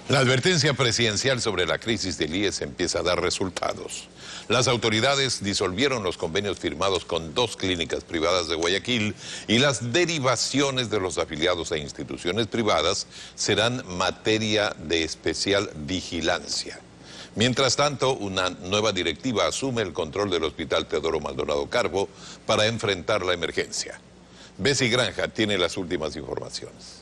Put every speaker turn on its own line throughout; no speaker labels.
La advertencia presidencial sobre la crisis del IES empieza a dar resultados. Las autoridades disolvieron los convenios firmados con 2 clínicas privadas de Guayaquil y las derivaciones de los afiliados a instituciones privadas serán materia de especial vigilancia. Mientras tanto, una nueva directiva asume el control del Hospital Teodoro Maldonado Carbo para enfrentar la emergencia. Bessie Granja tiene las últimas informaciones.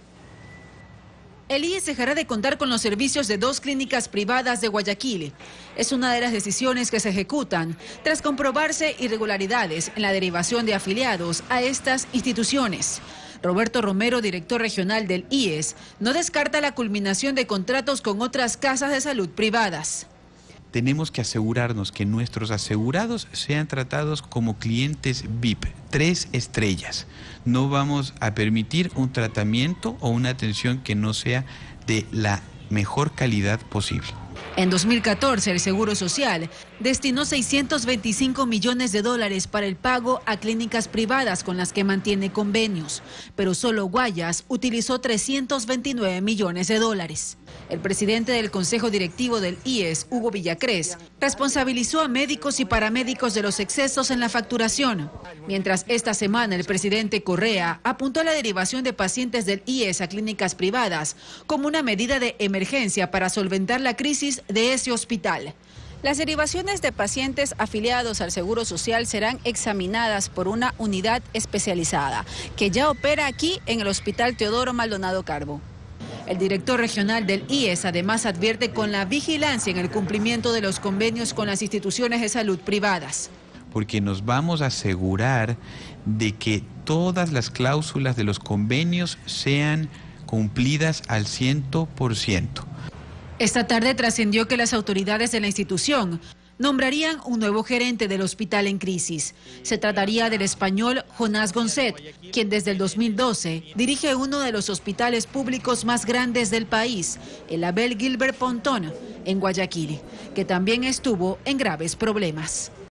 El IES dejará de contar con los servicios de 2 clínicas privadas de Guayaquil. Es una de las decisiones que se ejecutan tras comprobarse irregularidades en la derivación de afiliados a estas instituciones. Roberto Romero, director regional del IES, no descarta la culminación de contratos con otras casas de salud privadas.
Tenemos que asegurarnos que nuestros asegurados sean tratados como clientes VIP, 3 estrellas. No vamos a permitir un tratamiento o una atención que no sea de la mejor calidad posible.
En 2014, el Seguro Social destinó $625 millones para el pago a clínicas privadas con las que mantiene convenios, pero solo Guayas utilizó $329 millones. El presidente del Consejo Directivo del IES, Hugo Villacrés, responsabilizó a médicos y paramédicos de los excesos en la facturación. Mientras esta semana el presidente Correa apuntó a la derivación de pacientes del IES a clínicas privadas como una medida de emergencia para solventar la crisis de ese hospital. Las derivaciones de pacientes afiliados al Seguro Social serán examinadas por una unidad especializada que ya opera aquí en el Hospital Teodoro Maldonado Carbo. El director regional del IES además advierte con la vigilancia en el cumplimiento de los convenios con las instituciones de salud privadas.
Porque nos vamos a asegurar de que todas las cláusulas de los convenios sean cumplidas al 100%.
Esta tarde trascendió que las autoridades de la institución nombrarían un nuevo gerente del hospital en crisis. Se trataría del español Jonás Gonzet, quien desde el 2012 dirige uno de los hospitales públicos más grandes del país, el Abel Gilbert Pontón, en Guayaquil, que también estuvo en graves problemas.